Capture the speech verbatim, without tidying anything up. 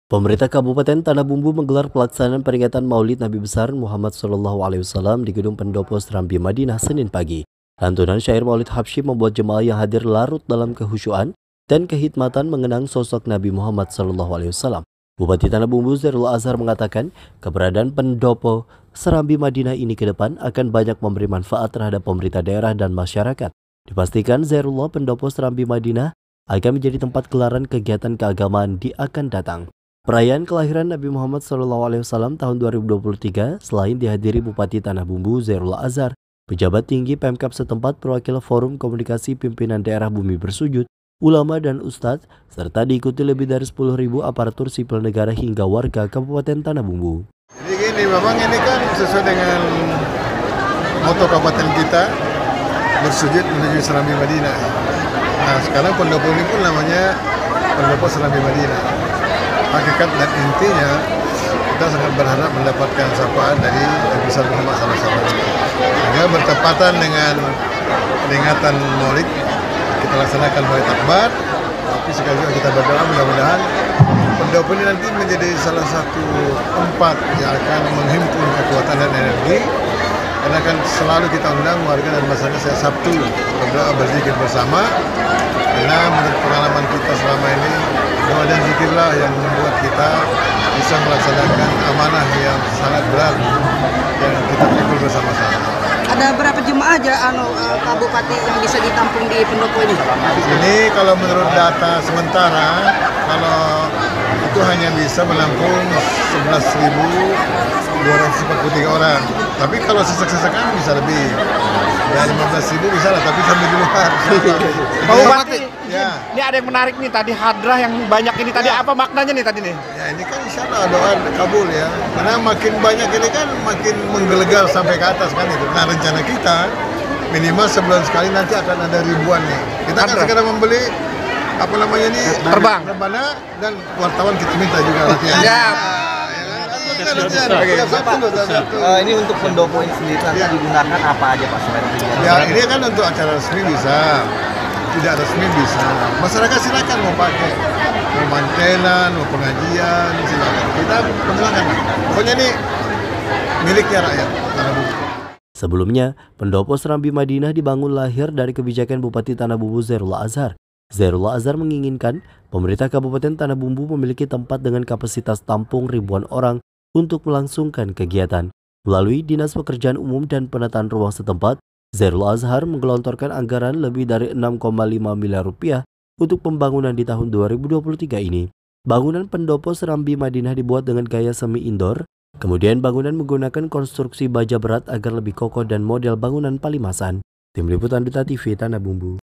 Pemerintah Kabupaten Tanah Bumbu menggelar pelaksanaan peringatan Maulid Nabi Besar Muhammad Shallallahu Alaihi Wasallam di Gedung Pendopo Serambi Madinah Senin pagi. Lantunan syair Maulid Habsyi membuat jemaah yang hadir larut dalam kehusyuan dan kehikmatan mengenang sosok Nabi Muhammad Shallallahu Alaihi Wasallam. Bupati Tanah Bumbu Zairul Azhar mengatakan keberadaan Pendopo Serambi Madinah ini ke depan akan banyak memberi manfaat terhadap pemerintah daerah dan masyarakat. Dipastikan Zairullah Pendopo Serambi Madinah akan menjadi tempat gelaran kegiatan keagamaan di akan datang. Perayaan kelahiran Nabi Muhammad shallallahu alaihi wasallam tahun dua ribu dua puluh tiga selain dihadiri Bupati Tanah Bumbu Zairul Azhar, pejabat tinggi Pemkab setempat, perwakilan Forum Komunikasi Pimpinan Daerah Bumi Bersujud, ulama dan ustadz, serta diikuti lebih dari sepuluh ribu aparatur sipil negara hingga warga Kabupaten Tanah Bumbu. Jadi gini, memang ini kan sesuai dengan moto kabupaten kita, bersujud menuju Serambi Madinah. Nah sekarang pendopo ini pun namanya Pendopo Serambi Madinah. Hakikat dan intinya kita sangat berharap mendapatkan sapaan dari Nabi besar Muhammad shallallahu alaihi wasallam. Sehingga bertepatan dengan peringatan Maulid, kita laksanakan Maulid Akbar. Tapi sekaligus kita berdoa mudah-mudahan pendopo ini nanti menjadi salah satu tempat yang akan menghimpun kekuatan dan energi. Karena kan selalu kita undang warga dan masyarakat setiap Sabtu berdoa berzikir bersama. Karena menurut pengalaman kita selama ini, doa dan zikirlah yang membuat kita bisa melaksanakan amanah yang sangat berat yang kita pikul bersama-sama. Ada berapa jemaah aja anu uh, Pak Bupati yang bisa ditampung di pendopo ini? Ini kalau menurut data sementara, kalau itu hanya bisa menampung sebelas ribu dua ratus empat puluh tiga orang. Tapi kalau sesek-sesekan bisa lebih. Ya lima belas ribu bisa lah, tapi sambil di luar. Pak Bupati, ya. Ini ada yang menarik nih tadi, hadrah yang banyak ini tadi, Ya. apa maknanya nih tadi nih? Ya ini kan insya Allah doa kabul ya. Karena makin banyak ini kan makin menggelegar sampai ke atas kan itu. Nah rencana kita minimal sebulan sekali nanti akan ada ribuan nih. Kita akan Hadrah. segera membeli apa namanya ini Terbang. rebana dan wartawan kita minta juga latihan. Siap. Uh, ini untuk pendopo ini sendiri nanti Ya. digunakan apa aja Pak selain kegiatan? Ya ini kan untuk acara resmi bisa, tidak resmi bisa. Masyarakat silakan mau pakai, mau mantenan, mau pengajian, silakan. Kita persilakan. Pokoknya ini miliknya rakyat. Tanah Bumbu. Sebelumnya, Pendopo Serambi Madinah dibangun lahir dari kebijakan Bupati Tanah Bumbu Zairul Azhar. Zairul Azhar menginginkan pemerintah Kabupaten Tanah Bumbu memiliki tempat dengan kapasitas tampung ribuan orang untuk melangsungkan kegiatan. Melalui Dinas Pekerjaan Umum dan Penataan Ruang setempat, Zairul Azhar menggelontorkan anggaran lebih dari enam koma lima miliar rupiah untuk pembangunan di tahun dua ribu dua puluh tiga ini. Bangunan Pendopo Serambi Madinah dibuat dengan gaya semi indoor. Kemudian bangunan menggunakan konstruksi baja berat agar lebih kokoh dan model bangunan palimasan. Tim Liputan Duta T V Tanah Bumbu.